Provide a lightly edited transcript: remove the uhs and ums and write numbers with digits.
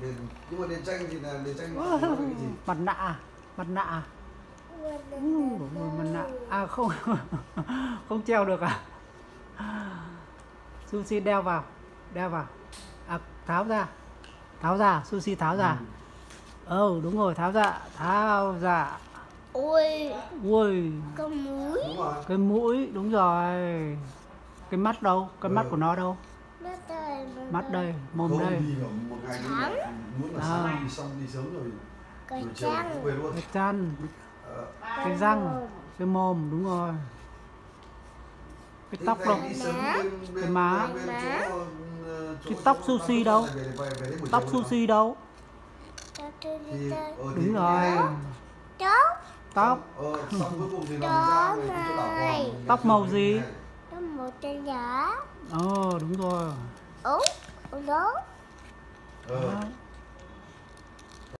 Nhưng mà đèn tranh thì là đèn tranh nó cái gì? Mặt nạ à? Mặt nạ à? Mặt nạ à? Không. Không treo được à? Sushi đeo vào à, tháo ra Sushi tháo ra. Đúng rồi, tháo ra. Ui, Ui, cái mũi đúng rồi. Cái mắt đâu? Cái mắt của nó đâu? Mắt đây, mồm đây. Một ngày muốn là xong đi sớm rồi. cái chiều răng, cũng về luôn. Cái chân, cái răng, cái mồm đúng rồi. Cái tóc đâu? Cái má. Cái tóc Sushi đâu? Tóc Sushi đâu? Đúng rồi. Tóc. Tóc màu gì? Tóc màu xanh đỏ. Đúng rồi. Đúng đó. Ờ.